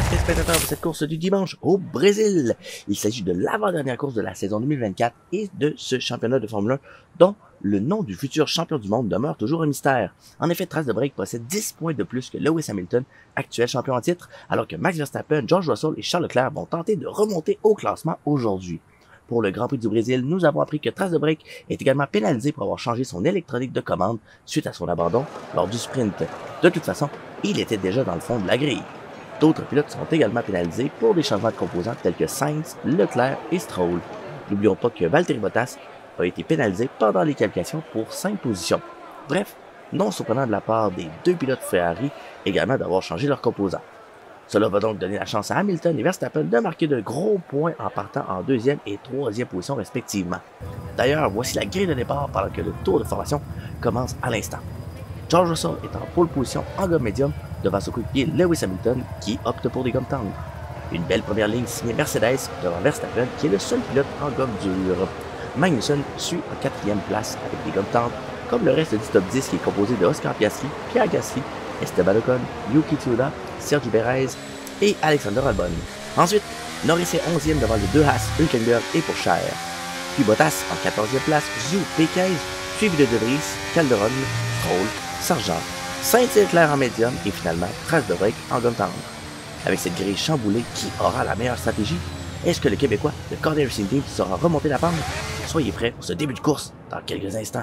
téléspectateurs de cette course du dimanche au Brésil. Il s'agit de l'avant-dernière course de la saison 2024 et de ce championnat de Formule 1 dont le nom du futur champion du monde demeure toujours un mystère. En effet, Trace de Break possède 10 points de plus que Lewis Hamilton, actuel champion en titre, alors que Max Verstappen, George Russell et Charles Leclerc vont tenter de remonter au classement aujourd'hui. Pour le Grand Prix du Brésil, nous avons appris que Trace de Break est également pénalisé pour avoir changé son électronique de commande suite à son abandon lors du sprint. De toute façon, il était déjà dans le fond de la grille. D'autres pilotes seront également pénalisés pour des changements de composants tels que Sainz, Leclerc et Stroll. N'oublions pas que Valtteri Bottas a été pénalisé pendant les qualifications pour 5 positions. Bref, non surprenant de la part des deux pilotes Ferrari également d'avoir changé leurs composants. Cela va donc donner la chance à Hamilton et Verstappen de marquer de gros points en partant en deuxième et troisième position respectivement. D'ailleurs, voici la grille de départ pendant que le tour de formation commence à l'instant. George Russell est en pole position en gomme médium devant son coéquipier Lewis Hamilton qui opte pour des gommes tendres. Une belle première ligne signée Mercedes devant Verstappen qui est le seul pilote en gomme dure. Magnussen suit en quatrième place avec des gommes tendres comme le reste du top 10 qui est composé de Oscar Piastri, Pierre Gasly, Esteban Ocon, Yuki Tsunoda, Sergio Perez et Alexander Albon. Ensuite, Norris est 11e devant les deux Haas, Hülkenberg et Pourchaire. Puis Bottas en 14e place, Zhou P15, suivi de Vries, Calderon, Stroll, Sargent, Sainz et Leclerc en médium et finalement Trace de Break en gomme tendre. Avec cette grille chamboulée, qui aura la meilleure stratégie? Est-ce que le Québécois de Corner Racing Team saura remonter la pente? Soyez prêts pour ce début de course dans quelques instants.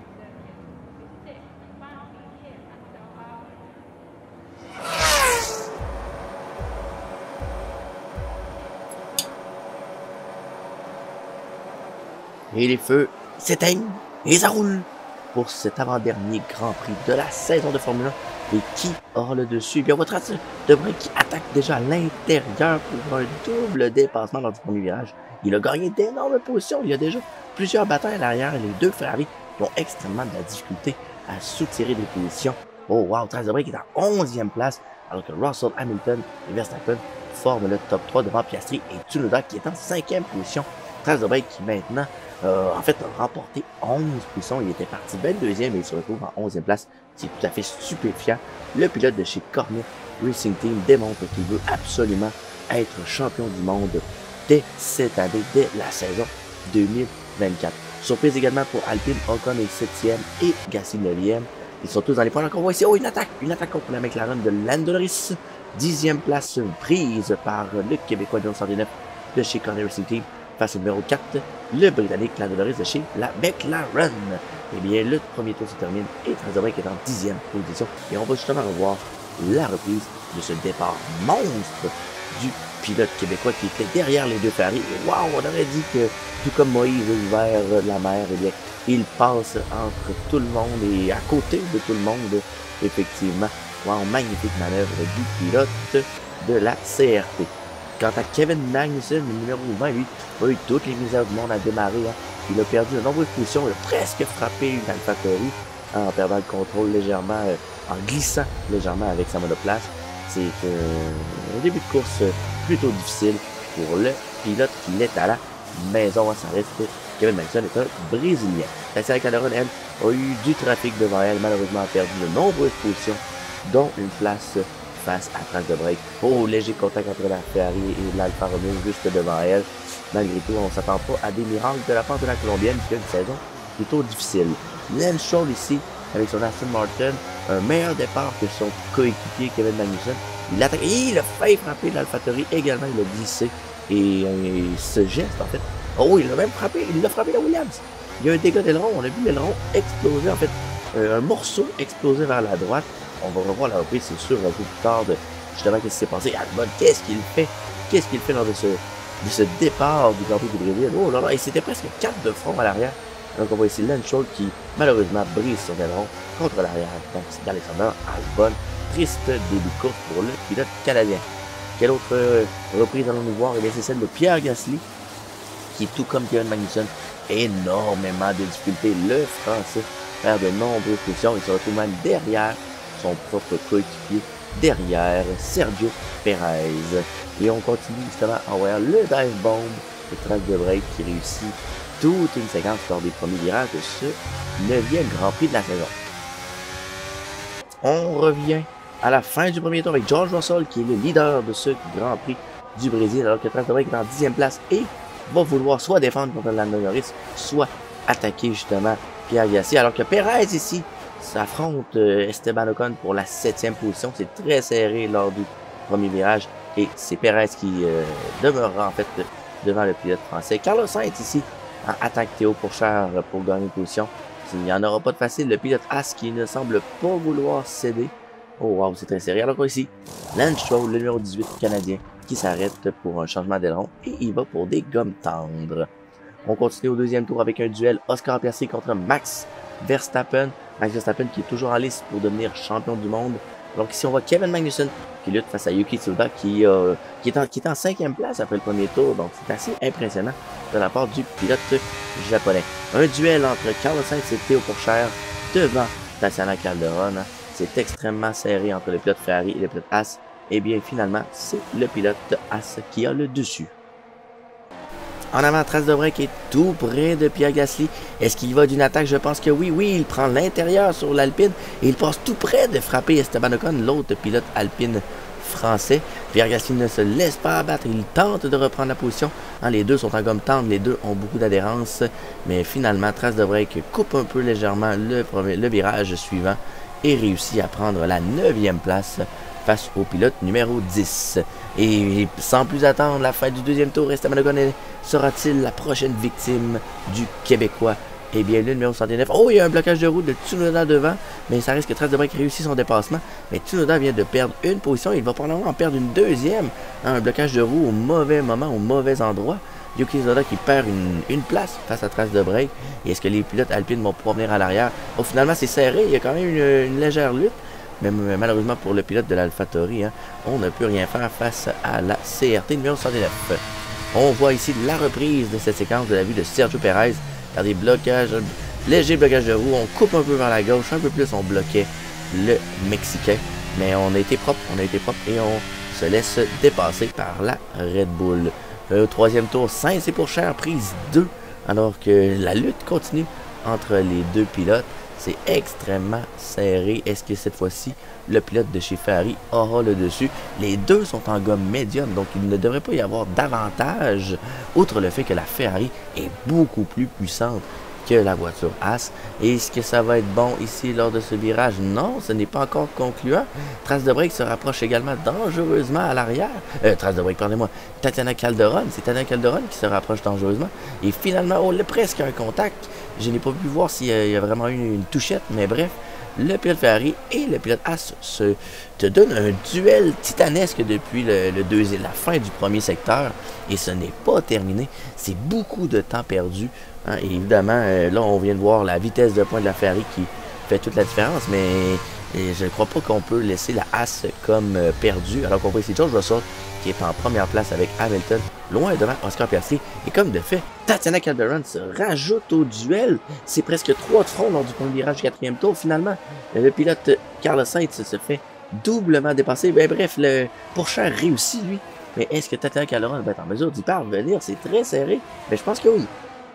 Et les feux s'éteignent et ça roule pour cet avant-dernier Grand Prix de la saison de Formule 1. Et qui aura le dessus? Eh bien, votre Trace de Break qui attaque déjà à l'intérieur pour un double dépassement lors du premier virage. Il a gagné d'énormes positions. Il y a déjà plusieurs batailles à l'arrière et les deux Ferrari qui ont extrêmement de la difficulté à soutirer des positions. Oh wow, Trace de Break est en 11e place alors que Russell, Hamilton et Verstappen forment le top 3 devant Piastri et Tsunoda qui est en 5e position. Trace de Break qui maintenant a remporté 11 positions. Il était parti 22e et il se retrouve en 11e place. C'est tout à fait stupéfiant. Le pilote de chez Corner Racing Team démontre qu'il veut absolument être champion du monde dès cette année, dès la saison 2024. Surprise également pour Alpine, Ocon est 7e et Gasly 9e. Ils sont tous dans les points. On voit ici, une attaque contre la McLaren de Lando Norris. 10e place prise par le Québécois de 109 de chez Corner Racing Team. Face au numéro 4, le Britannique Lando Norris de chez la McLaren. Eh bien, le premier tour se termine et Trace de Break est en 10e position. Et on va justement revoir la reprise de ce départ monstre du pilote québécois qui était derrière les deux Ferrari. Et waouh, on aurait dit que, tout comme Moïse vers la mer, eh bien, il passe entre tout le monde et à côté de tout le monde, effectivement. Waouh, magnifique manœuvre du pilote de la CRT. Quant à Kevin Magnussen, le numéro 20, lui, a eu toutes les misères du monde à démarrer. Il a perdu de nombreuses positions, il a presque frappé une AlphaTauri en perdant le contrôle légèrement, en glissant légèrement avec sa monoplace. C'est un début de course plutôt difficile pour le pilote qui est à la maison. Ça reste Kevin Magnussen est un Brésilien. La série Calderon, elle, a eu du trafic devant elle, malheureusement a perdu de nombreuses positions, dont une place face à Trace de Break. Oh, léger contact entre la Ferrari et l'Alfa Romeo juste devant elle. Malgré tout, on ne s'attend pas à des miracles de la part de la Colombienne qui a une saison plutôt difficile. Lance Stroll ici, avec son Aston Martin, un meilleur départ que son coéquipier Kevin Magnussen. Il attaque, et il a failli frapper l'AlphaTauri également, il a glissé. Et ce geste, en fait, oh, il l'a même frappé, il l'a frappé la Williams. Il y a un dégât d'aileron, on a vu l'aileron exploser, en fait, un morceau exploser vers la droite. On va revoir la reprise, c'est sûr, un peu plus tard de justement qu'est-ce qui s'est passé. Albon, qu'est-ce qu'il fait? Qu'est-ce qu'il fait lors de ce départ du Grand Prix du Brésil? Oh là là, et c'était presque 4 de front à l'arrière. Donc on voit ici Lance Stroll qui malheureusement brise son aileron contre l'arrière. Donc c'est d'Alexander Albon. Triste début de course pour le pilote canadien. Quelle autre reprise allons-nous voir? Et bien c'est celle de Pierre Gasly, qui tout comme Kevin Magnussen, énormément de difficultés. Le Français perd de nombreuses positions. Il se retrouve même derrière son propre coéquipier, derrière Sergio Perez. Et on continue justement à voir le dive bomb de Trace de Break qui réussit toute une séquence lors des premiers virages de ce 9e Grand Prix de la saison. On revient à la fin du premier tour avec George Russell qui est le leader de ce Grand Prix du Brésil, alors que Trace de Break est en 10e place et va vouloir soit défendre contre Lando Norris, soit attaquer justement Pierre Gasly, alors que Perez ici s'affronte Esteban Ocon pour la 7e position. C'est très serré lors du premier virage et c'est Perez qui demeurera en fait devant le pilote français. Carlos Sainz ici en attaque Théo Pourchaire pour gagner une position. Il n'y en aura pas de facile. Le pilote As qui ne semble pas vouloir céder. Oh wow, c'est très serré. Alors qu'ici, Lance Stroll, le numéro 18 canadien, qui s'arrête pour un changement d'aileron et il va pour des gommes tendres. On continue au deuxième tour avec un duel Oscar Piastri contre Max Verstappen. Max Verstappen qui est toujours en liste pour devenir champion du monde. Donc ici on voit Kevin Magnussen qui lutte face à Yuki Tsunoda qui est en 5e place après le premier tour. Donc c'est assez impressionnant de la part du pilote japonais. Un duel entre Carlos Sainz et Théo Pourchaire devant Tatiana Calderon. C'est extrêmement serré entre le pilote Ferrari et le pilote As. Et bien finalement c'est le pilote As qui a le dessus. En avant, Trace de Break est tout près de Pierre Gasly. Est-ce qu'il va d'une attaque? Je pense que oui. Oui, il prend l'intérieur sur l'Alpine et il passe tout près de frapper Esteban Ocon, l'autre pilote Alpine français. Pierre Gasly ne se laisse pas abattre. Il tente de reprendre la position. Les deux sont en gomme tendre. Les deux ont beaucoup d'adhérence. Mais finalement, Trace de Break coupe un peu légèrement le virage suivant et réussit à prendre la 9e place face au pilote numéro 10. Et sans plus attendre, la fin du deuxième tour, Esteban Ocon sera-t-il la prochaine victime du Québécois? Eh bien, le numéro 69. Oh, il y a un blocage de roue de Tsunoda devant, mais ça risque que Trace de Break réussit son dépassement. Mais Tsunoda vient de perdre une position, il va probablement en perdre une deuxième. Un blocage de roue au mauvais moment, au mauvais endroit. Yuki Tsunoda qui perd une place face à Trace de Break. Et est-ce que les pilotes alpines vont pouvoir venir à l'arrière? Oh, finalement, c'est serré, il y a quand même une légère lutte. Mais malheureusement pour le pilote de l'AlphaTauri, on ne peut rien faire face à la CRT numéro 69. On voit ici la reprise de cette séquence de la vue de Sergio Perez par des blocages, léger blocage de roue. On coupe un peu vers la gauche, un peu plus on bloquait le Mexicain. Mais on a été propre et on se laisse dépasser par la Red Bull. Troisième tour, Sainz et Pourchaire, prise 2, alors que la lutte continue entre les deux pilotes. C'est extrêmement serré. Est-ce que cette fois-ci, le pilote de chez Ferrari aura le dessus? Les deux sont en gomme médium, donc il ne devrait pas y avoir d'avantage, outre le fait que la Ferrari est beaucoup plus puissante que la voiture As. Est-ce que ça va être bon ici lors de ce virage? Non, ce n'est pas encore concluant. Trace de Break se rapproche également dangereusement à l'arrière. Trace de Break, pardonnez-moi. Tatiana Calderon, c'est Tatiana Calderon qui se rapproche dangereusement. Et finalement, oh, presque un contact. Je n'ai pas pu voir s'il y a vraiment eu une touchette, mais bref. Le pilote Ferrari et le pilote As te donnent un duel titanesque depuis la fin du premier secteur. Et ce n'est pas terminé. C'est beaucoup de temps perdu. Et évidemment, là, on vient de voir la vitesse de pointe de la Ferrari qui fait toute la différence. Mais je ne crois pas qu'on peut laisser la As comme perdue. Alors qu'on voit ici George Russell qui est en première place avec Hamilton, loin devant Oscar Piastri. Et comme de fait, Tatiana Calderon se rajoute au duel. C'est presque 3 de front lors du premier virage du 4e tour. Finalement, le pilote Carlos Sainz se fait doublement dépasser. Ben, bref, le Pourchaire réussit, lui. Mais est-ce que Tatiana Calderon va être en mesure d'y parvenir? C'est très serré. Mais je pense que oui.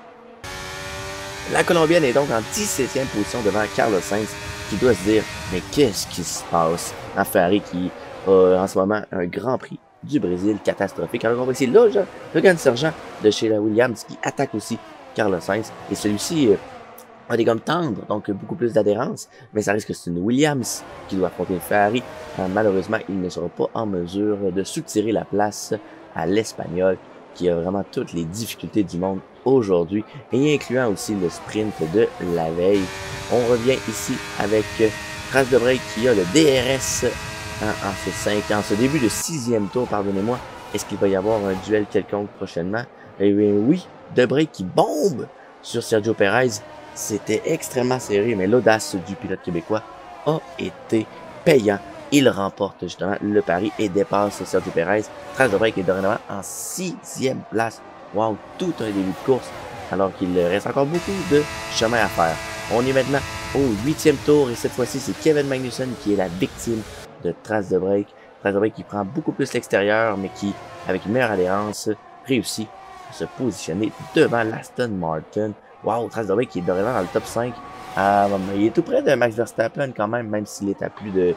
La Colombienne est donc en 17e position devant Carlos Sainz, qui doit se dire, mais qu'est-ce qui se passe? En Ferrari qui a en ce moment un Grand Prix du Brésil catastrophique. Alors on voit ici Logan Sargent de chez la Williams qui attaque aussi Carlos Sainz. Et celui-ci a des gommes tendres, donc beaucoup plus d'adhérence. Mais ça risque que c'est une Williams qui doit affronter une Ferrari. Malheureusement, il ne sera pas en mesure de soutirer la place à l'Espagnol, qui a vraiment toutes les difficultés du monde aujourd'hui, et incluant aussi le sprint de la veille. On revient ici avec Trace de Break qui a le DRS en ce début de 6e tour, pardonnez-moi. Est-ce qu'il va y avoir un duel quelconque prochainement? Eh bien oui, de Break qui bombe sur Sergio Perez. C'était extrêmement serré, mais l'audace du pilote québécois a été payant. Il remporte justement le pari et dépasse Sergio Perez. Trace de Break est dorénavant en 6e place. Wow, tout un début de course, alors qu'il reste encore beaucoup de chemin à faire. On est maintenant au 8e tour et cette fois-ci, c'est Kevin Magnussen qui est la victime de Trace de Break. Trace de Break qui prend beaucoup plus l'extérieur, mais qui, avec une meilleure adhérence, réussit à se positionner devant l'Aston Martin. Wow, Trace de Break qui est dorénavant dans le top 5 Il est tout près de Max Verstappen quand même s'il est à plus de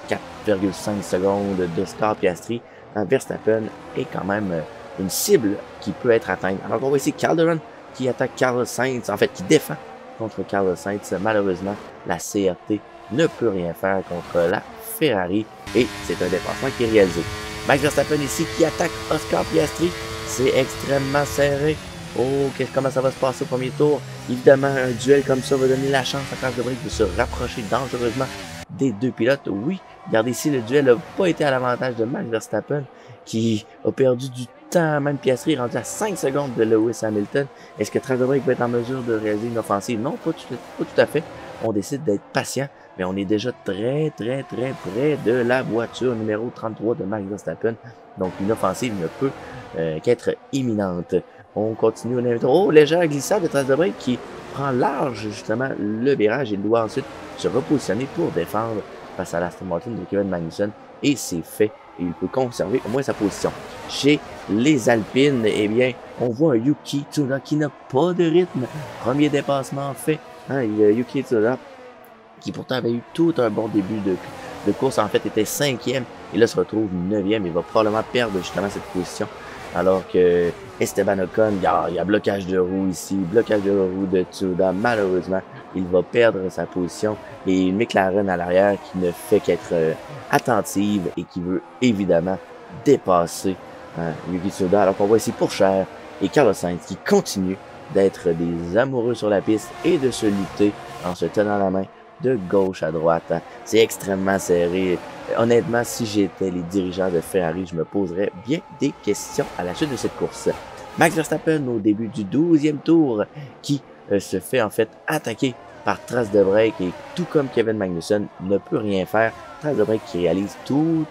4,5 secondes de score Piastri. Verstappen est quand même une cible qui peut être atteinte. Alors on voit ici Calderon qui attaque Carlos Sainz, en fait qui défend contre Carlos Sainz. Malheureusement, la CRT ne peut rien faire contre la Ferrari et c'est un dépassement qui est réalisé. Max Verstappen ici qui attaque Oscar Piastri. C'est extrêmement serré. Oh, comment ça va se passer au premier tour? Évidemment, un duel comme ça va donner la chance à Charles de Brake de se rapprocher dangereusement des deux pilotes. Oui, regardez ici, le duel n'a pas été à l'avantage de Max Verstappen qui a perdu du temps. Même Piastri est rendu à 5 secondes de Lewis Hamilton. Est-ce que Charles de Brake va être en mesure de réaliser une offensive? Non, pas tout à fait. On décide d'être patient, mais on est déjà très près de la voiture numéro 33 de Max Verstappen. Donc, une offensive ne peut qu'être imminente. On continue au dernier tour. Oh, légère glissade de Charles de Brake qui prend large justement le virage. Il doit ensuite se repositionner pour défendre face à l'Aston Martin de Kevin Magnussen. Et c'est fait. Et il peut conserver au moins sa position. Chez les Alpines, eh bien, on voit un Yuki Tsunoda qui n'a pas de rythme. Premier dépassement fait. Il y a Yuki Tsunoda qui pourtant avait eu tout un bon début de course. En fait, était 5e et là se retrouve 9e. Il va probablement perdre justement cette position. Alors que Esteban Ocon, il y a blocage de roue ici, blocage de roue de Tsunoda. Malheureusement, il va perdre sa position. Et McLaren à l'arrière qui ne fait qu'être attentive et qui veut évidemment dépasser Yuki Tsunoda. Alors qu'on voit ici Pourchaire et Carlos Sainz qui continuent d'être des amoureux sur la piste et de se lutter en se tenant la main de gauche à droite. C'est extrêmement serré. Honnêtement, si j'étais les dirigeants de Ferrari, je me poserais bien des questions à la suite de cette course. Max Verstappen au début du 12e tour qui se fait en fait attaquer par Charles de Brake et tout comme Kevin Magnussen ne peut rien faire. Charles de Brake qui réalise toute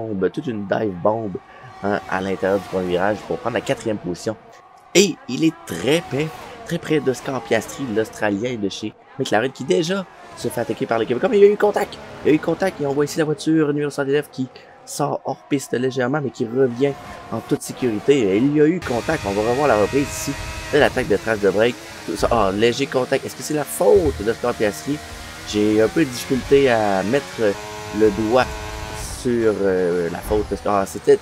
une dive bomb à l'intérieur du premier virage pour prendre la 4e position. Et il est très près d'Oscar Piastri, l'Australien de chez McLaren qui déjà se fait attaquer par le Québécois, mais il y a eu contact. Et on voit ici la voiture numéro 119 qui sort hors piste légèrement, mais qui revient en toute sécurité. Et il y a eu contact. On va revoir la reprise ici de l'attaque de Charles de Brake. Léger contact. Est-ce que c'est la faute d'Oscar Piastri? J'ai un peu de difficulté à mettre le doigt sur la faute d'Oscar.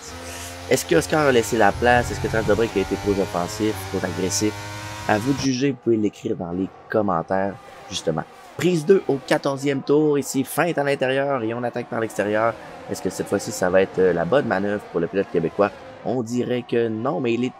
Est-ce que Oscar a laissé la place? Est-ce que Charles de Brake a été trop offensif, trop agressif? À vous de juger, vous pouvez l'écrire dans les commentaires, justement. Prise 2 au 14e tour, ici, feinte à l'intérieur et on attaque par l'extérieur. Est-ce que cette fois-ci, ça va être la bonne manœuvre pour le pilote québécois? On dirait que non, mais il est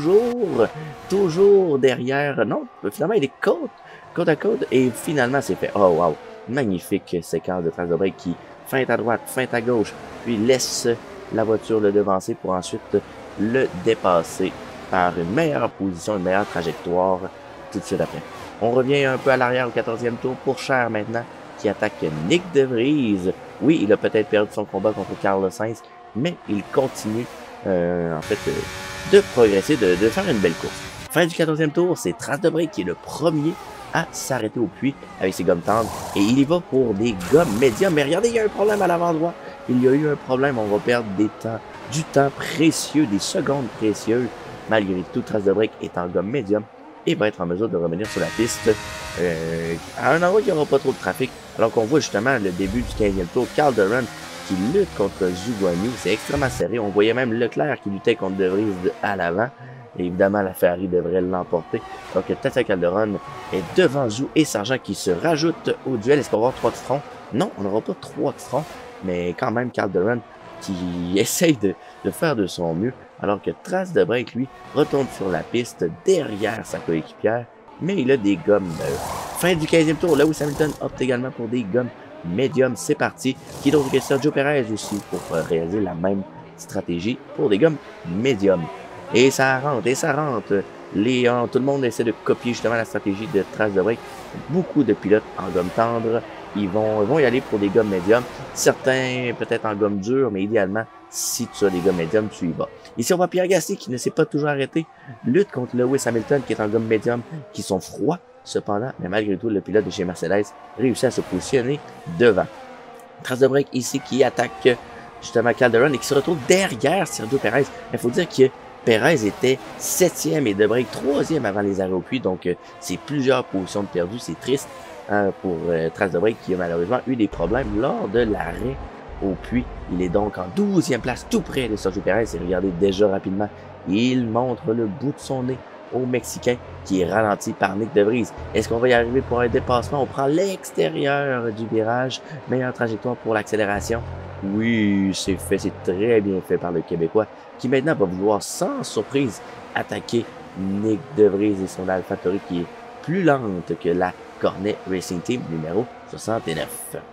toujours derrière. Non, finalement, il est côte à côte et finalement, c'est fait. Oh, wow! Magnifique séquence de Charles de Brake qui feinte à droite, feinte à gauche, puis laisse la voiture le devancer pour ensuite le dépasser par une meilleure position, une meilleure trajectoire tout de suite après. On revient un peu à l'arrière au 14e tour pour Cher maintenant, qui attaque Nick De Vries. Oui, il a peut-être perdu son combat contre Carlos Sainz, mais il continue de progresser, de faire une belle course. Fin du 14e tour, c'est Charles de Brake qui est le premier à s'arrêter au puits avec ses gommes tendres. Et il y va pour des gommes médiums. Mais regardez, il y a un problème à l'avant droit. Il y a eu un problème, on va perdre du temps précieux, des secondes précieuses. Malgré tout, Charles de Brake est en gomme médium et va être en mesure de revenir sur la piste à un endroit où il n'y aura pas trop de trafic. Alors qu'on voit justement le début du 15e tour, Calderon qui lutte contre Zhou Guanyu. C'est extrêmement serré. On voyait même Leclerc qui luttait contre De Vries à l'avant. Et évidemment, la Ferrari devrait l'emporter. Donc, Tessa Calderon est devant Zhou et Sargent qui se rajoutent au duel. Est-ce qu'on va avoir 3 de front? Non, on n'aura pas 3 de front. Mais quand même, Calderon qui essaye de faire de son mieux. Alors que Charles de Brake, lui, retourne sur la piste derrière sa coéquipière. Mais il a des gommes neuves. Fin du 15e tour, Lewis Hamilton opte également pour des gommes médium. C'est parti. Qui d'autre que Sergio Perez aussi pour réaliser la même stratégie pour des gommes médium. Et ça rentre. Tout le monde essaie de copier justement la stratégie de Charles de Brake. Beaucoup de pilotes en gomme tendre. Ils vont y aller pour des gommes médiums. Certains peut-être en gomme dure, mais idéalement, si tu as des gommes médiums, tu y vas. Ici, on voit Pierre Gasly qui ne s'est pas toujours arrêté. Lutte contre Lewis Hamilton qui est en gomme médium, qui sont froids cependant, mais malgré tout, le pilote de chez Mercedes réussit à se positionner devant. Charles de Brake ici qui attaque justement Calderon et qui se retrouve derrière Sergio Perez. Il faut dire que Perez était 7e et de Brake 3e avant les arrêts au puits, donc c'est plusieurs positions de perdu, c'est triste. pour Trace de Break qui a malheureusement eu des problèmes lors de l'arrêt au puits. Il est donc en 12e place, tout près de Sergio Perez. Et regardez déjà rapidement, il montre le bout de son nez au Mexicain qui est ralenti par Nick De Vries. Est-ce qu'on va y arriver pour un dépassement? On prend l'extérieur du virage. Meilleure trajectoire pour l'accélération. Oui, c'est fait, c'est très bien fait par le Québécois qui maintenant va vouloir sans surprise attaquer Nick De Vries et son AlphaTauri qui est plus lente que la Cornet Racing Team numéro 69.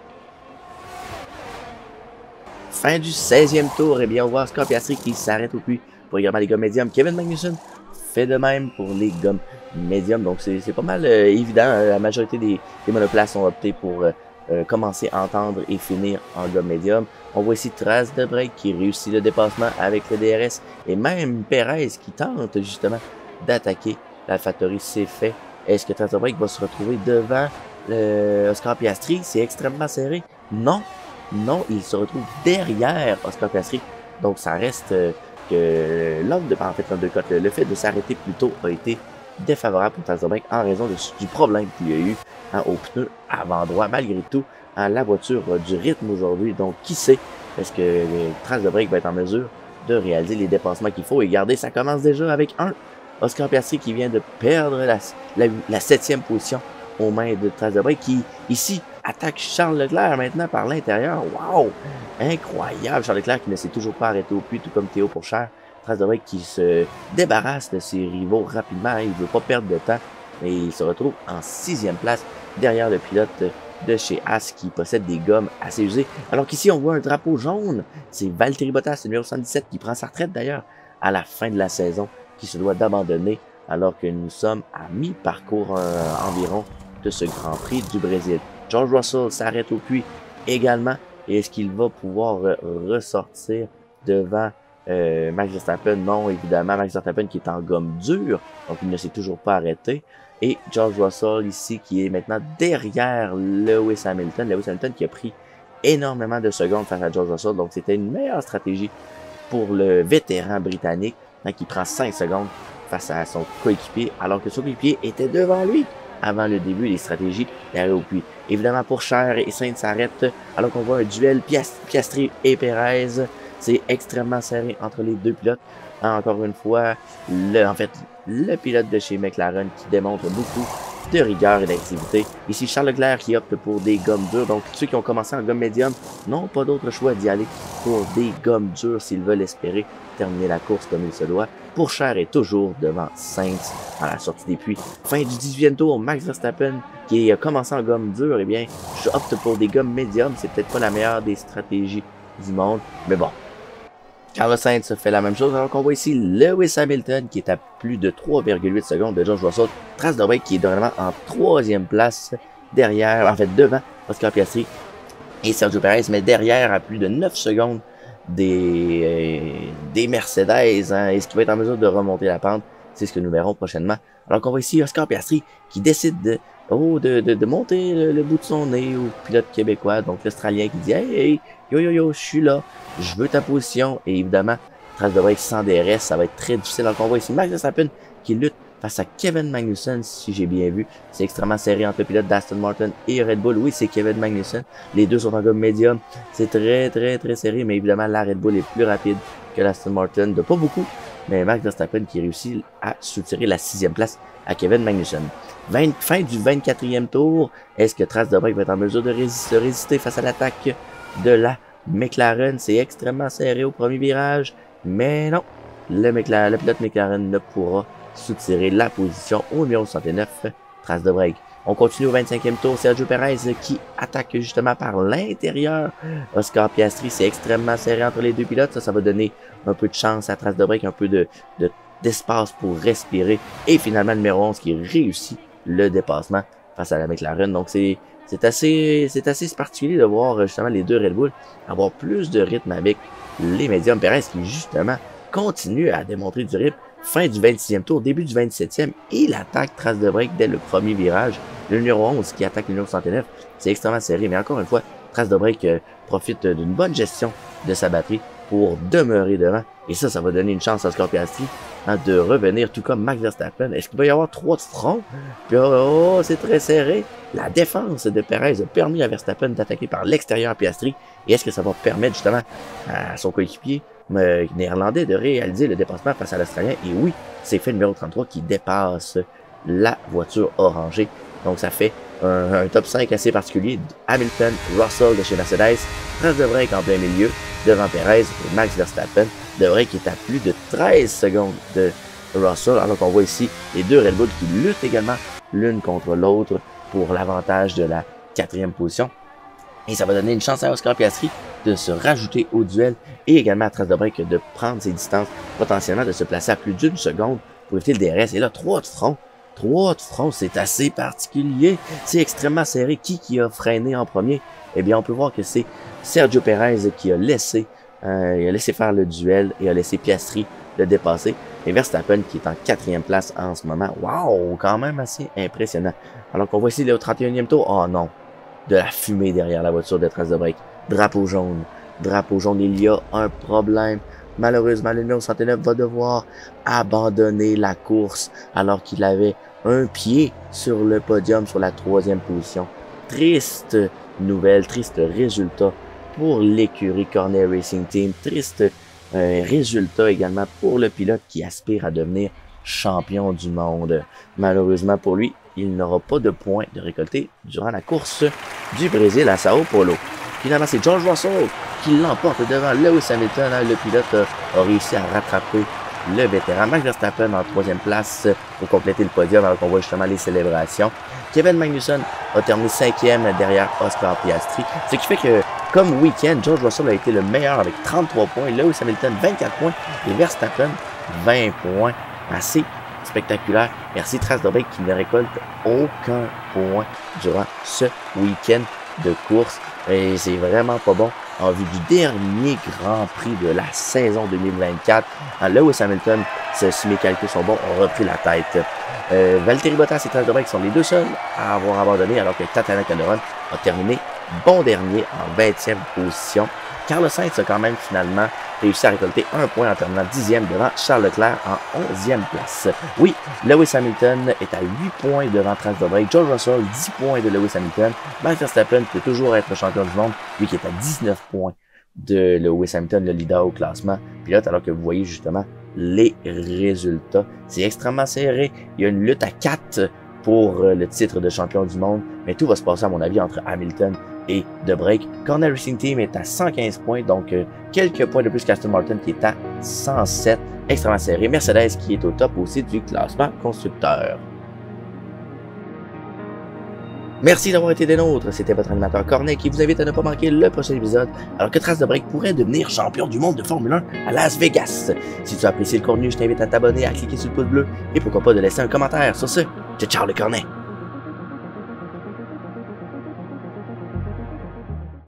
Fin du 16e tour, et bien on voit Oscar Piastri qui s'arrête au puits pour également les gommes médiums. Kevin Magnussen fait de même pour les gommes médiums, donc c'est pas mal évident. La majorité des monoplaces ont opté pour commencer à entendre et finir en gomme médium. On voit ici Trace de Break qui réussit le dépassement avec le DRS et même Perez qui tente justement d'attaquer l'AlphaTauri. C'est fait. Est-ce que Trace de Break va se retrouver devant Oscar Piastri? C'est extrêmement serré. Non, non, il se retrouve derrière Oscar Piastri. Donc ça reste que le fait de s'arrêter plus tôt a été défavorable pour Trace de Break en raison du problème qu'il y a eu au pneu avant droit. Malgré tout, la voiture a du rythme aujourd'hui, donc qui sait, est-ce que Trace de Break va être en mesure de réaliser les dépassements qu'il faut. Et regardez, ça commence déjà avec Oscar Piastri qui vient de perdre la 7e position aux mains de Trace de Break qui, ici, attaque Charles Leclerc maintenant par l'intérieur. Wow! Incroyable! Charles Leclerc qui ne s'est toujours pas arrêté au puits, tout comme Théo Pourchaire. Trace de Break qui se débarrasse de ses rivaux rapidement. Il ne veut pas perdre de temps. Et il se retrouve en 6e place derrière le pilote de chez Haas qui possède des gommes assez usées. Alors qu'ici, on voit un drapeau jaune. C'est Valtteri Bottas, le numéro 77, qui prend sa retraite d'ailleurs à la fin de la saison, qui se doit d'abandonner alors que nous sommes à mi-parcours environ de ce Grand Prix du Brésil. George Russell s'arrête au puits également. Et est-ce qu'il va pouvoir ressortir devant Max Verstappen? Non, évidemment, Max Verstappen qui est en gomme dure, donc il ne s'est toujours pas arrêté. Et George Russell ici qui est maintenant derrière Lewis Hamilton. Lewis Hamilton qui a pris énormément de secondes face à George Russell, donc c'était une meilleure stratégie pour le vétéran britannique qui prend 5 secondes face à son coéquipier, alors que son coéquipier était devant lui avant le début des stratégies d'arrêt au puits. Évidemment, Pourchaire et Sainz s'arrêtent alors qu'on voit un duel Piastri et Perez. C'est extrêmement serré entre les deux pilotes. Encore une fois, le pilote de chez McLaren qui démontre beaucoup de rigueur et d'activité. Ici, Charles Leclerc qui opte pour des gommes dures. Donc, ceux qui ont commencé en gomme médium n'ont pas d'autre choix d'y aller pour des gommes dures s'ils veulent espérer terminer la course comme il se doit. Pourchaire est toujours devant Sainz à la sortie des puits. Fin du 18e tour, Max Verstappen qui a commencé en gomme dure, eh bien, je opte pour des gommes médium. C'est peut-être pas la meilleure des stratégies du monde, mais bon. Carlos Sainz fait la même chose, alors qu'on voit ici Lewis Hamilton qui est à plus de 3,8 secondes de George Russell. Trace de Break qui est vraiment en 3e place derrière, en fait devant Oscar Piastri et Sergio Perez, mais derrière à plus de 9 secondes des Mercedes. Est-ce qu'il va être en mesure de remonter la pente? C'est ce que nous verrons prochainement. Alors qu'on voit ici Oscar Piastri qui décide de monter le bout de son nez au pilote québécois, donc l'Australien qui dit hey, yo, je suis là, je veux ta position. Et évidemment, Trace de Break sans DRS, ça va être très difficile. Alors qu'on voit ici Max Verstappen qui lutte face à Kevin Magnussen, si j'ai bien vu. C'est extrêmement serré entre le pilote d'Aston Martin et Red Bull. Oui, c'est Kevin Magnussen. Les deux sont en gomme médium. C'est très serré, mais évidemment, la Red Bull est plus rapide que l'Aston Martin, de pas beaucoup. Mais Max Verstappen qui réussit à soutirer la 6e place à Kevin Magnussen. Fin du 24e tour. Est-ce que Trace de Break va être en mesure de résister face à l'attaque de la McLaren? C'est extrêmement serré au premier virage, mais non. Le pilote McLaren ne pourra soutirer la position au numéro 69, Trace de Break. On continue au 25e tour. Sergio Perez qui attaque justement par l'intérieur. Oscar Piastri, c'est extrêmement serré entre les deux pilotes. Ça va donner un peu de chance à Trace de Break, un peu d'espace pour respirer. Et finalement, le numéro 11 qui réussit le dépassement face à la McLaren. Donc, c'est assez particulier de voir justement les deux Red Bull avoir plus de rythme avec les médiums. Perez qui justement continue à démontrer du rythme. Fin du 26e tour, début du 27e, il attaque Trace de Break dès le premier virage. Le numéro 11 qui attaque le numéro 69, c'est extrêmement serré. Mais encore une fois, Trace de Break profite d'une bonne gestion de sa batterie pour demeurer devant. Et ça va donner une chance à Oscar Piastri de revenir, tout comme Max Verstappen. Est-ce qu'il va y avoir 3 de front? Puis, oh, c'est très serré. La défense de Perez a permis à Verstappen d'attaquer par l'extérieur Piastri. Et est-ce que ça va permettre justement à son coéquipier néerlandais de réaliser le dépassement face à l'Australien? Et oui, c'est fait le numéro 33 qui dépasse la voiture orangée. Donc ça fait un top 5 assez particulier. Hamilton, Russell de chez Mercedes, Charles de Brake en plein milieu, devant Perez et Max Verstappen. De Brake qui est à plus de 13 secondes de Russell, alors qu'on voit ici les deux Red Bull qui luttent également l'une contre l'autre pour l'avantage de la 4e position. Et ça va donner une chance à Oscar Piastri de se rajouter au duel et également à Charles de Brake de prendre ses distances, potentiellement de se placer à plus d'1 seconde pour éviter le DRS. Et là, 3 de front. 3 de front, c'est assez particulier. C'est extrêmement serré. Qui a freiné en premier? Eh bien, on peut voir que c'est Sergio Perez qui a laissé faire le duel et a laissé Piastri le dépasser. Et Verstappen qui est en 4e place en ce moment. Wow, quand même assez impressionnant. Alors qu'on voit ici au 31e tour. Oh non, de la fumée derrière la voiture de Charles de Brake. Drapeau jaune. Drapeau jaune, il y a un problème. Malheureusement, le numéro 69 va devoir abandonner la course alors qu'il avait un pied sur le podium sur la 3e position. Triste nouvelle, triste résultat pour l'écurie Cornet Racing Team. Triste résultat également pour le pilote qui aspire à devenir champion du monde. Malheureusement pour lui, il n'aura pas de points de récolter durant la course du Brésil à Sao Paulo. Finalement, c'est George Russell qui l'emporte devant Lewis Hamilton. Le pilote a réussi à rattraper le vétéran. Max Verstappen en 3e place pour compléter le podium alors qu'on voit justement les célébrations. Kevin Magnussen a terminé 5e derrière Oscar Piastri. Ce qui fait que, comme week-end, George Russell a été le meilleur avec 33 points. Lewis Hamilton, 24 points. Et Verstappen, 20 points. Assez spectaculaire. Merci Charles de Brake qui ne récolte aucun point durant ce week-end de course. Et c'est vraiment pas bon en vue du dernier Grand Prix de la saison 2024. Lewis Hamilton, si mes calculs sont bons, a repris la tête. Valtteri Bottas et Charles de Brake sont les deux seuls à avoir abandonné, alors que Tatiana Calderon a terminé bon dernier en 20e position. Carlos Sainz a quand même finalement réussi à récolter un point en terminant 10e devant Charles Leclerc en 11e place. Oui, Lewis Hamilton est à 8 points devant Charles de Brake. George Russell, 10 points de Lewis Hamilton. Max Verstappen peut toujours être champion du monde, lui qui est à 19 points de Lewis Hamilton, le leader au classement pilote, alors que vous voyez justement les résultats. C'est extrêmement serré. Il y a une lutte à 4 pour le titre de champion du monde, mais tout va se passer à mon avis entre Hamilton et de Brake. Cornet Racing Team est à 115 points, donc quelques points de plus qu'Aston Martin qui est à 107, extrêmement serré. Mercedes qui est au top aussi du classement constructeur. Merci d'avoir été des nôtres, c'était votre animateur Cornet qui vous invite à ne pas manquer le prochain épisode, alors que Charles de Brake pourrait devenir champion du monde de Formule 1 à Las Vegas. Si tu as apprécié le contenu, je t'invite à t'abonner, à cliquer sur le pouce bleu et pourquoi pas de laisser un commentaire. Sur ce, ciao le Cornet!